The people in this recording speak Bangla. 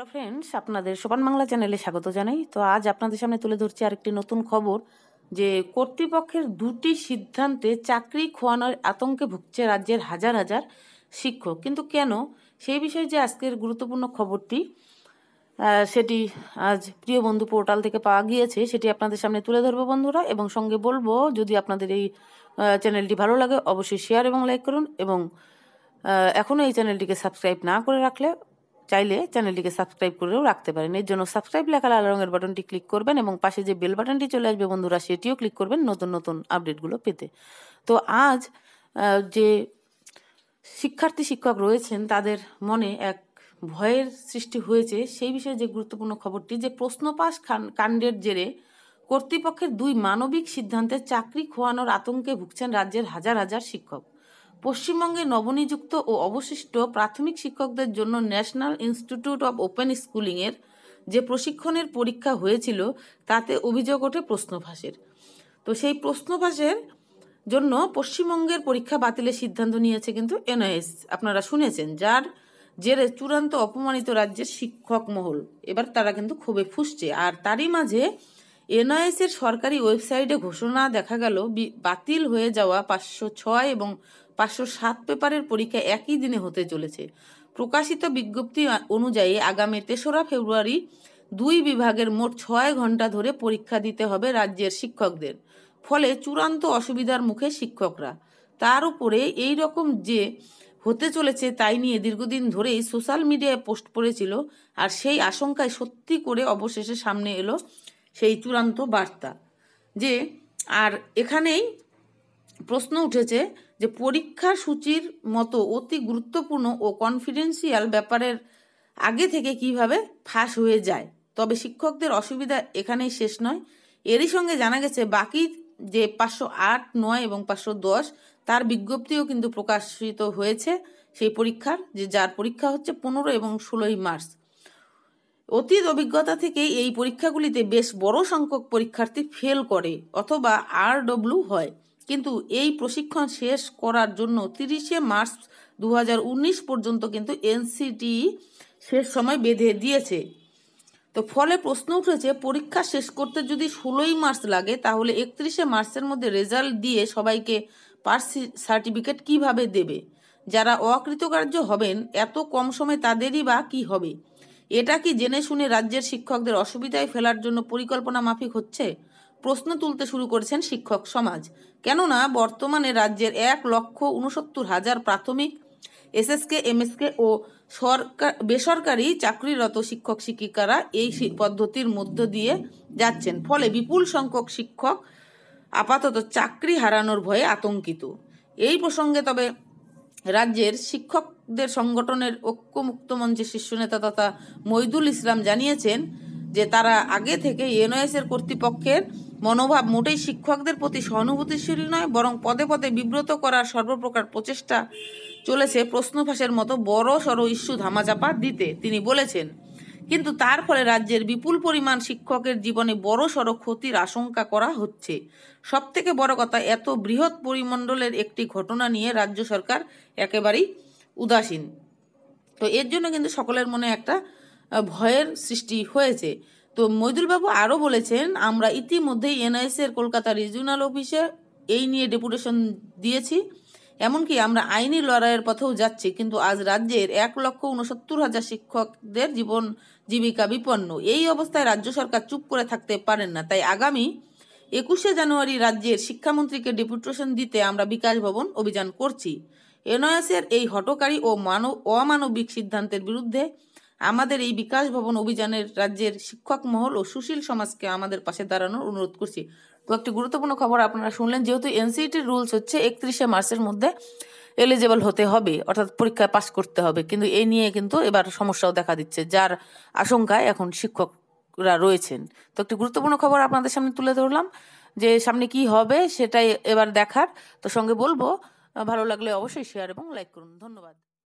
হ্যালো ফ্রেন্ডস, আপনাদের সোপান বাংলা চ্যানেলে স্বাগত জানাই। তো আজ আপনাদের সামনে তুলে ধরছি আরেকটি নতুন খবর যে কর্তৃপক্ষের দুটি সিদ্ধান্তে চাকরি খোয়ানোর আতঙ্কে ভুগছে রাজ্যের হাজার হাজার শিক্ষক। কিন্তু কেন, সেই বিষয়ে যে আজকের গুরুত্বপূর্ণ খবরটি সেটি আজ প্রিয় বন্ধু পোর্টাল থেকে পাওয়া গিয়েছে, সেটি আপনাদের সামনে তুলে ধরবো বন্ধুরা। এবং সঙ্গে বলবো, যদি আপনাদের এই চ্যানেলটি ভালো লাগে অবশ্যই শেয়ার এবং লাইক করুন, এবং এখনও এই চ্যানেলটিকে সাবস্ক্রাইব না করে রাখলে চাইলে চ্যানেলটিকে সাবস্ক্রাইব করেও রাখতে পারেন। এর জন্য সাবস্ক্রাইব লেখা লাল রঙের বাটনটি ক্লিক করবেন এবং পাশে যে বেল বাটনটি চলে আসবে বন্ধুরা, সেটিও ক্লিক করবেন নতুন নতুন আপডেটগুলো পেতে। তো আজ যে শিক্ষক রয়েছেন তাদের মনে এক ভয়ের সৃষ্টি হয়েছে, সেই বিষয়ে যে গুরুত্বপূর্ণ খবরটি যে প্রশ্নপাশ কাণ্ডের জেরে কর্তৃপক্ষের দুই মানবিক সিদ্ধান্তে চাকরি খোয়ানোর আতঙ্কে ভুগছেন রাজ্যের হাজার হাজার শিক্ষক। পশ্চিমবঙ্গে নবনিযুক্ত ও অবশিষ্ট প্রাথমিক শিক্ষকদের জন্য ন্যাশনাল ইনস্টিটিউট অব ওপেন স্কুলিংয়ের যে প্রশিক্ষণের পরীক্ষা হয়েছিল তাতে অভিযোগ ওঠে প্রশ্নফাঁসের। তো সেই প্রশ্নফাঁসের জন্য পশ্চিমবঙ্গের পরীক্ষা বাতিলের সিদ্ধান্ত নিয়েছে কিন্তু এনআইএস, আপনারা শুনেছেন, যার জেরে চূড়ান্ত অপমানিত রাজ্যের শিক্ষক মহল। এবার তারা কিন্তু ক্ষোভে ফুঁসছে। আর তারই মাঝে এনআইএস এর সরকারি ওয়েবসাইটে ঘোষণা দেখা গেল বাতিল হয়ে যাওয়া 506 এবং 507 পেপারের পরীক্ষা একই দিনে হতে চলেছে। প্রকাশিত বিজ্ঞপ্তি অনুযায়ী আগামী 3রা ফেব্রুয়ারি দুই বিভাগের মোট 6 ঘন্টা ধরে পরীক্ষা দিতে হবে রাজ্যের শিক্ষকদের। ফলে চূড়ান্ত অসুবিধার মুখে শিক্ষকরা। তার উপরে এই রকম যে হতে চলেছে তাই নিয়ে দীর্ঘদিন ধরেই সোশ্যাল মিডিয়ায় পোস্ট পড়েছিল, আর সেই আশঙ্কায় সত্যি করে অবশেষে সামনে এলো সেই চূড়ান্ত বার্তা। যে আর এখানেই প্রশ্ন উঠেছে যে পরীক্ষা সূচির মতো অতি গুরুত্বপূর্ণ ও কনফিডেন্সিয়াল ব্যাপারের আগে থেকে কিভাবে ফাঁস হয়ে যায়। তবে শিক্ষকদের অসুবিধা এখানেই শেষ নয়। এরই সঙ্গে জানা গেছে বাকি যে 508, 9 এবং 510 তার বিজ্ঞপ্তিও কিন্তু প্রকাশিত হয়েছে সেই পরীক্ষার, যে যার পরীক্ষা হচ্ছে 15 এবং 16 মার্চ। অতীত অভিজ্ঞতা থেকে এই পরীক্ষাগুলিতে বেশ বড় সংখ্যক পরীক্ষার্থী ফেল করে অথবা RW হয়। কিন্তু এই প্রশিক্ষণ শেষ করার জন্য 30 মার্চ 2019 পর্যন্ত কিন্তু NCTE শেষ সময় বেঁধে দিয়েছে। তো ফলে প্রশ্ন উঠেছে, পরীক্ষা শেষ করতে যদি 16 মার্চ লাগে, তাহলে 31 মার্চের মধ্যে রেজাল্ট দিয়ে সবাইকে পাস সার্টিফিকেট কিভাবে দেবে? যারা অকৃতকার্য হবেন এত কম সময়ে তাদেরই বা কি হবে? এটা কি জেনে শুনে রাজ্যের শিক্ষকদের অসুবিধায় ফেলার জন্য পরিকল্পনা মাফিক হচ্ছে? প্রশ্ন তুলতে শুরু করেছেন শিক্ষক সমাজ। কেননা বর্তমানে রাজ্যের 1,69,000 প্রাথমিক, SSK, MSK ও বেসরকারি চাকরিরত শিক্ষক শিক্ষিকারা এই পদ্ধতির মধ্য দিয়ে যাচ্ছেন। ফলে বিপুল সংখ্যক শিক্ষক আপাতত চাকরি হারানোর ভয়ে আতঙ্কিত। এই প্রসঙ্গে তবে রাজ্যের শিক্ষকদের সংগঠনের ঐক্যমুক্ত মঞ্চের শীর্ষ নেতা তথা মইদুল ইসলাম জানিয়েছেন যে তারা আগে থেকে এনআইএস এর কর্তৃপক্ষের মনোভাব মোটেই শিক্ষকদের প্রতি সহানুভূতিশীল নয়, বরং পদে পদে বিব্রত করার সর্বপ্রকার প্রচেষ্টা চলেছে প্রশ্নফাঁসের মতো বড় সড় ইস্যু ধামাচাপা দিতে, তিনি বলেছেন। কিন্তু তার ফলে রাজ্যের বিপুল পরিমাণ শিক্ষকের জীবনে বড় সড় ক্ষতির আশঙ্কা করা হচ্ছে। সব থেকে বড় কথা, এত বৃহৎ পরিমণ্ডলের একটি ঘটনা নিয়ে রাজ্য সরকার একেবারেই উদাসীন। তো এর জন্য কিন্তু সকলের মনে একটা ভয়ের সৃষ্টি হয়েছে। তো মইদুলবাবু আরও বলেছেন, আমরা ইতিমধ্যেই এনআইএস এর কলকাতা রিজিওনাল অফিসে এই নিয়ে ডেপুটেশন দিয়েছি, এমনকি আমরা আইনি লড়াইয়ের পথেও যাচ্ছি। কিন্তু আজ রাজ্যের 1,69,000 শিক্ষকদের জীবন জীবিকা বিপন্ন। এই অবস্থায় রাজ্য সরকার চুপ করে থাকতে পারেন না। তাই আগামী 21 জানুয়ারি রাজ্যের শিক্ষামন্ত্রীকে ডেপুটেশন দিতে আমরা বিকাশ ভবন অভিযান করছি। এনআইএস এর এই হঠকারী ও অমানবিক সিদ্ধান্তের বিরুদ্ধে আমাদের এই বিকাশ ভবন অভিযানের রাজ্যের শিক্ষক মহল ও সুশীল সমাজকে আমাদের পাশে দাঁড়ানোর অনুরোধ করছি। তো একটি গুরুত্বপূর্ণ খবর আপনারা শুনলেন। যেহেতু এনসিটির রুলস হচ্ছে 31 মার্চের মধ্যে এলিজেবল হতে হবে, অর্থাৎ পরীক্ষায় পাস করতে হবে, কিন্তু এই নিয়ে কিন্তু এবার সমস্যাও দেখা দিচ্ছে, যার আশঙ্কায় এখন শিক্ষকরা রয়েছেন। তো একটি গুরুত্বপূর্ণ খবর আপনাদের সামনে তুলে ধরলাম, যে সামনে কি হবে সেটাই এবার দেখার। তো সঙ্গে বলবো, ভালো লাগলে অবশ্যই শেয়ার এবং লাইক করুন। ধন্যবাদ।